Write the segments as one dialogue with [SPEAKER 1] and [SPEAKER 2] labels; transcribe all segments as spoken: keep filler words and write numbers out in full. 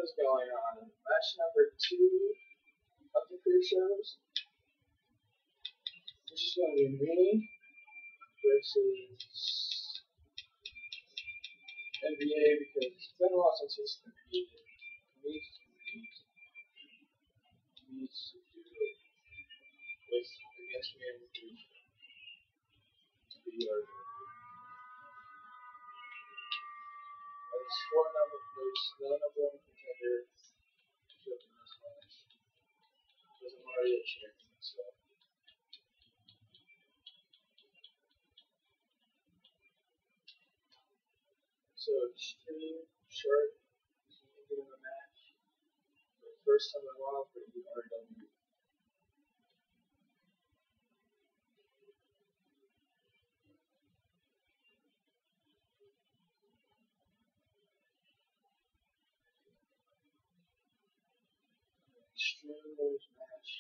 [SPEAKER 1] is going on. Match number two of the pre-shows. This is going to be me versus N B A because it's been a while since he's competed. He needs to compete. He needs to do it with against me in the pre-show. There's four number there's no number one contender in this match. Because I'm already a champion, so So Extreme Shark is in the match. For the first time in a while for the R W. Extreme Rules match.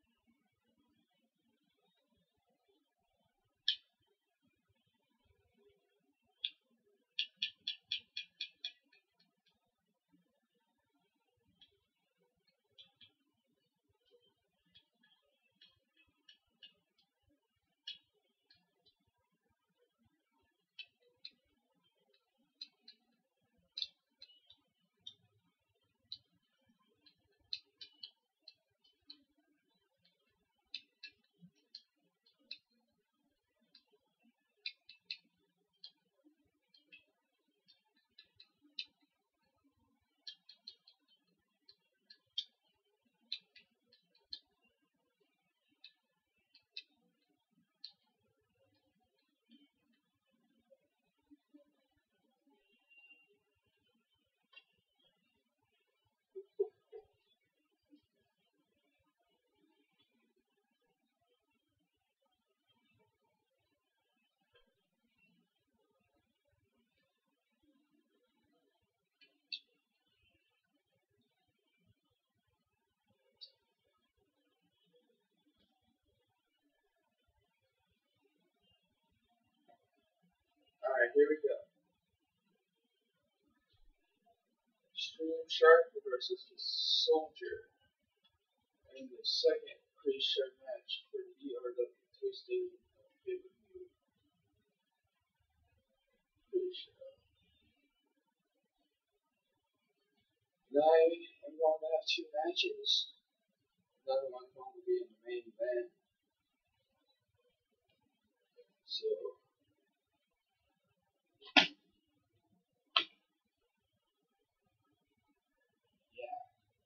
[SPEAKER 1] Alright, here we go. Extreme Shark versus the Soldier in the second pre-show match for the E R W Twisted pay-per-view pre-show. Tonight, I'm going to have two matches. Another one going to be in the main event. So, yeah.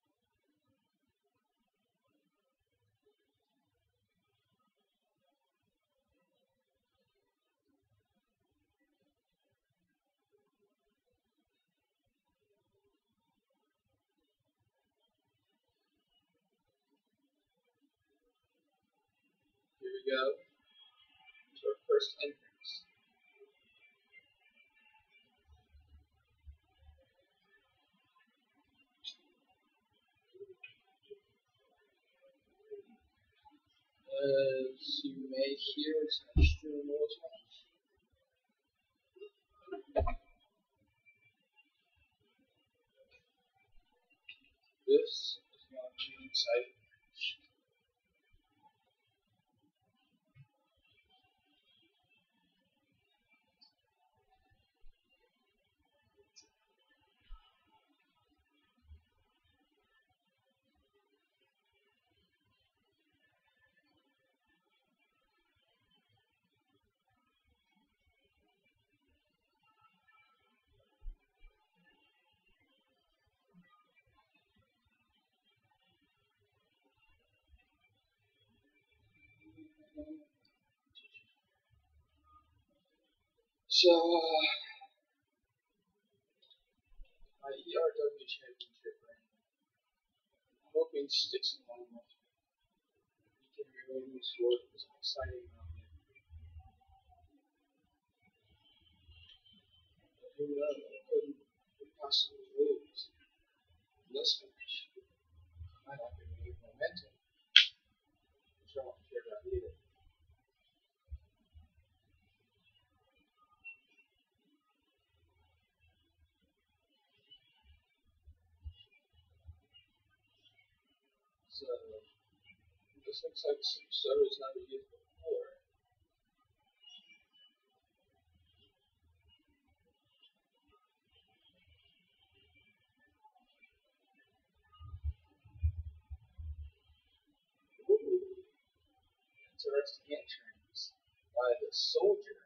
[SPEAKER 1] Here we go. To our first entrance. As you may hear, it's an Extreme Rules match. This is going to be an exciting match. So, uh, my E R W Championship reign, I'm hoping sticks along with me. He can remain this work is an exciting moment. But who knows? I couldn't possibly lose in this match. I might have to gain momentum, which I don't care about either. So, this looks like some servers never used before. Ooh, interesting entrance by the soldier.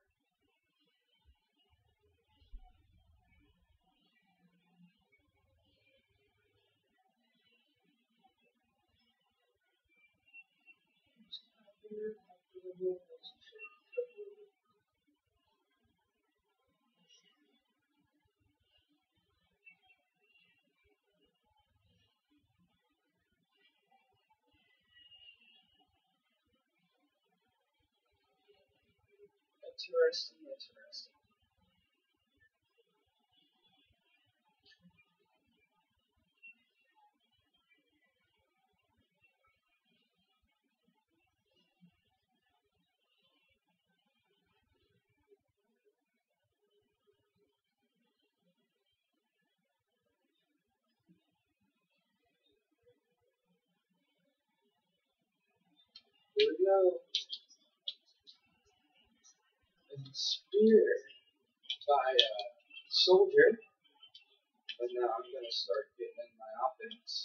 [SPEAKER 1] Interesting, interesting. Here we go. And spear by a soldier. But now I'm gonna start getting in my offense.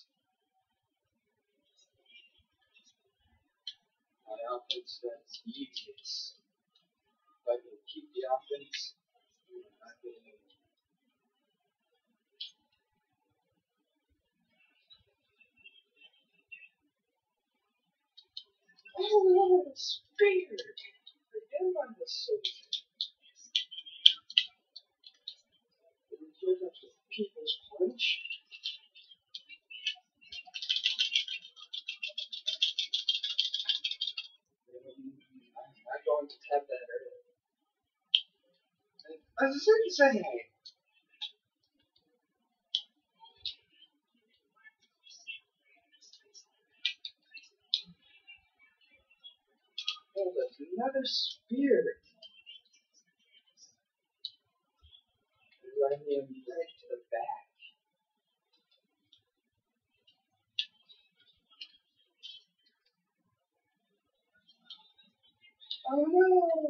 [SPEAKER 1] My offense that's easiest. If I can keep the offense, I can. Oh, speared! Again by the soldier. It was up to people's punch. I'm not going to tap that early. I was just saying. Oh, there's another spear. Running him right to the back. Oh no!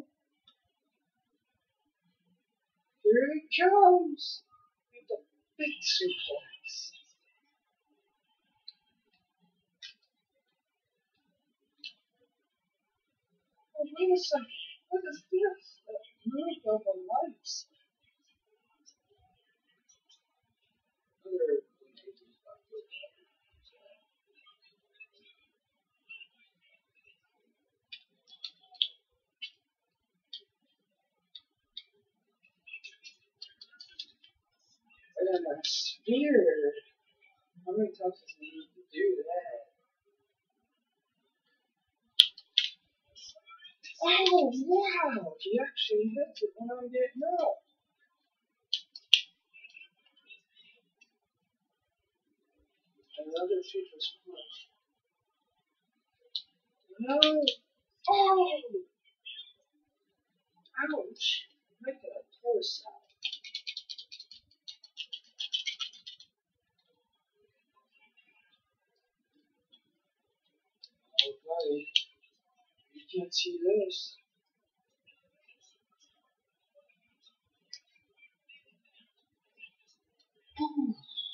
[SPEAKER 1] Here he comes! With a big suplex. Oh, wait a second. What is this? A move of a lights. Other and a spear. How many times does he need to do that? Oh wow! He actually hits it when I'm getting up. Another super punch. No! Oh! Ouch! Making a torso. Oh buddy, you can't see this. Ooh.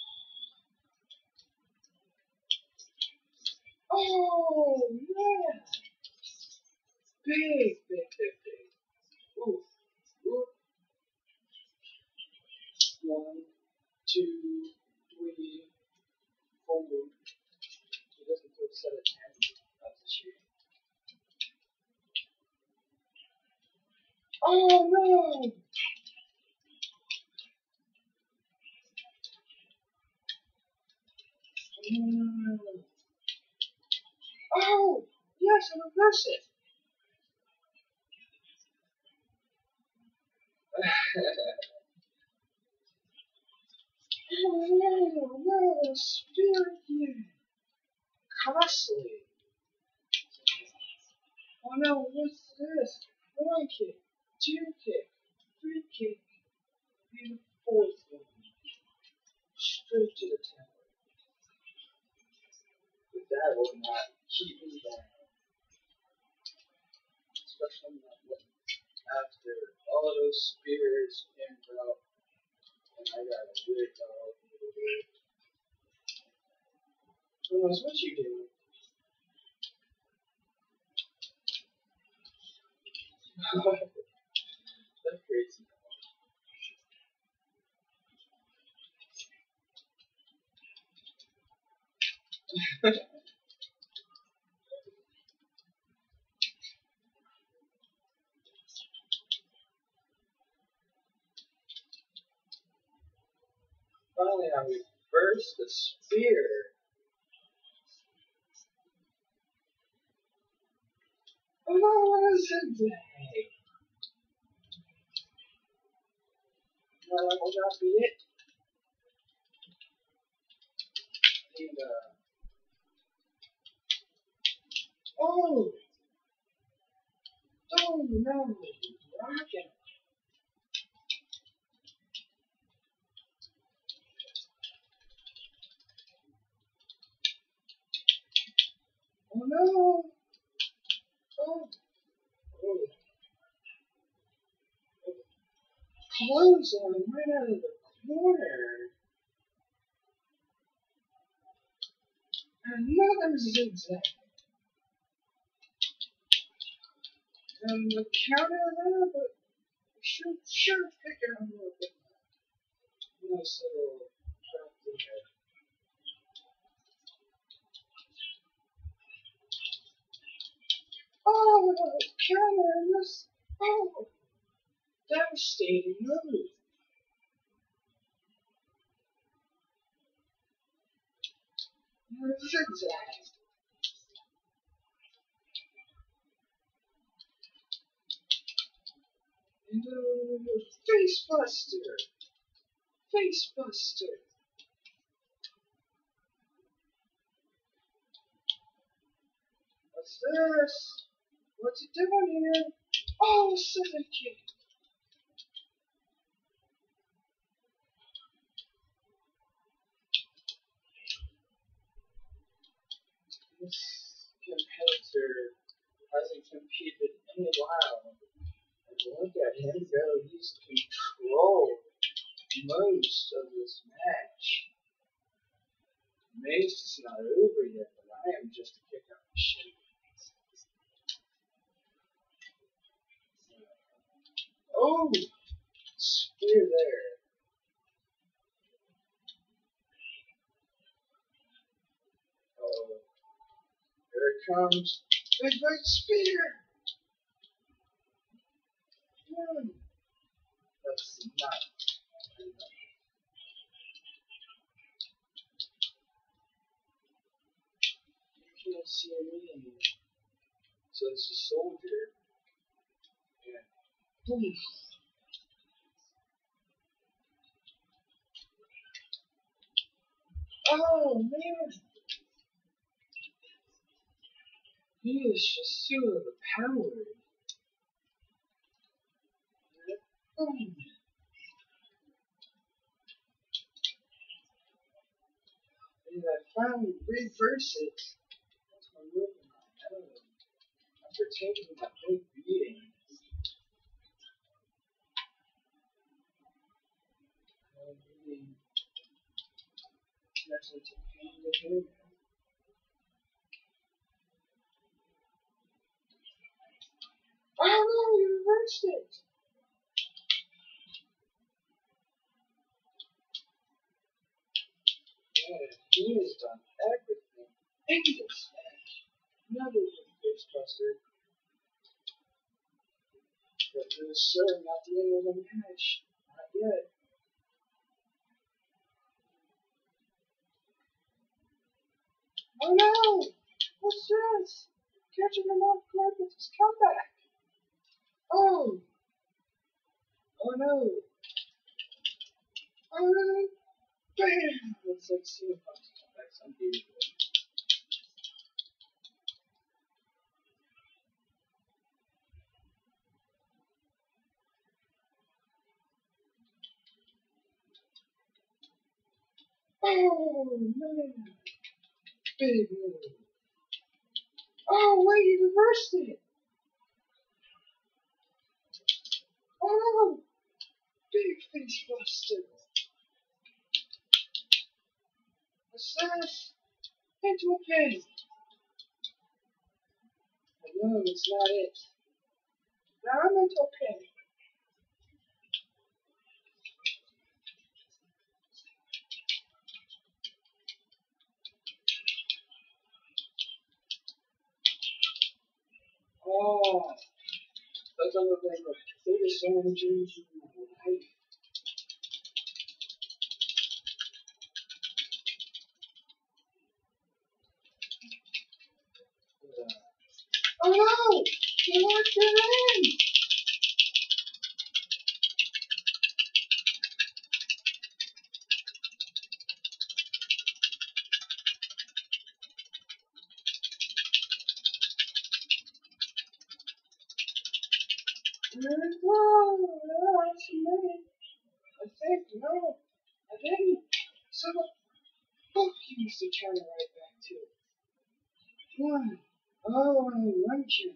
[SPEAKER 1] Oh yeah! Big, big, big, big. Ooh, ooh. One, two, three, four. He doesn't do a set of ten. That's a shame. Oh no! Mm. Oh! Yes, I reverse it! Oh no, no, spirit again! Costly! Oh no, what's this? One kick, two kick, three kick, and fourth one. Straight to the tower. With that, will not keep me down. Especially not after all those spears came out and I got a good dog. Thomas, what you doing? That's crazy. Finally, I reversed the spear. Oh no, what is it today? No, that will not be it. And, uh, oh! Oh no, rocket! Oh no! Oh! Oh! Close on him right out of the corner. Another zigzag. And the counter there, but sure, sure, pick it up a little bit. Nice little drop there. Oh, counter and this. Oh, devastating move. Zigzag. No, face buster. Face buster. What's this? What's it doing here? Oh, seven kick. This competitor hasn't competed in a while. And look at him go. He's controlled most of this match. Maybe it's not over yet, but I am just a kick out the shit. Oh! Spear there. Oh. Here it comes. Big big spear! Hmm. That's not enough. You can't see me. So it's a soldier. Yeah. Boom. Oh man! He is just so overpowered. Boom. And I finally reverse it. That's my move in my own. After taking that big beating. I'm really mentally to pain to him. Oh no, you reversed it! Yeah, he has done everything in this match. Another face buster. But no, sir, not the end of the match. Not yet. Oh no! What's this? Catching him off guard with his comeback. Oh! Oh no! Oh no! Bam! Let's like see if I can come back some beautiful. Oh man! Big move. Oh, wait, you reversed it. Oh, no. Big face buster. Assess. Into a pin. No, it's not it. Now I'm into a pin. Oh, that's another thing. Look, there's so many dreams in my life. Oh no! He locked it in! No, no, I submitted. I think, no, I didn't. So the fuck you used to counter right back to it. One. Oh, and one kill.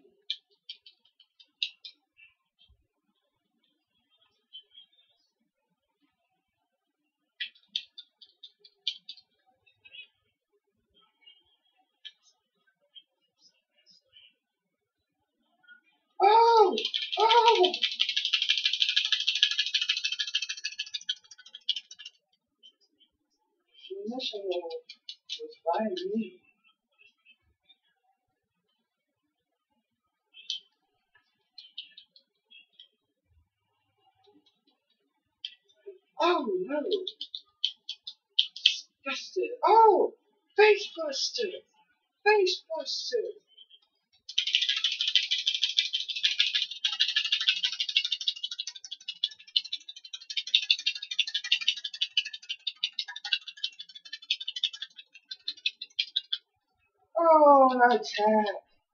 [SPEAKER 1] Oh! Oh! The mission was by me. Oh no! Busted. Oh! Face buster! Face buster! Oh, attack!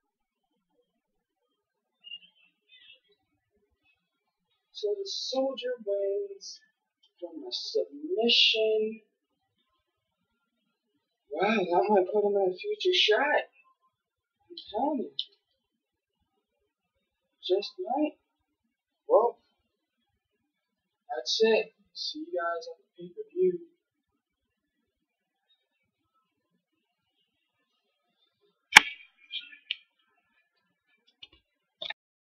[SPEAKER 1] So the soldier wins from a submission. Wow, that might put him in a future shot. I'm telling you. Just might. Well, that's it. See you guys on the pay-per-view.